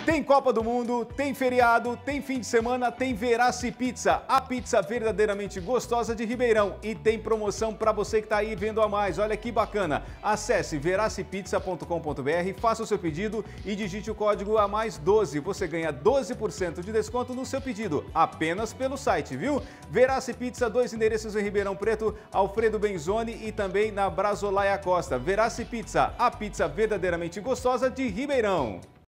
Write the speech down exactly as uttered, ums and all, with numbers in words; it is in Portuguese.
Tem Copa do Mundo, tem feriado, tem fim de semana, tem Verace Pizza, a pizza verdadeiramente gostosa de Ribeirão. E tem promoção para você que está aí vendo a mais. Olha que bacana. Acesse verace pizza ponto com ponto br, faça o seu pedido e digite o código A mais doze. Você ganha doze por cento de desconto no seu pedido, apenas pelo site, viu? Verace Pizza, dois endereços em Ribeirão Preto, Alfredo Benzoni e também na Brazolaia Costa. Verace Pizza, a pizza verdadeiramente gostosa de Ribeirão.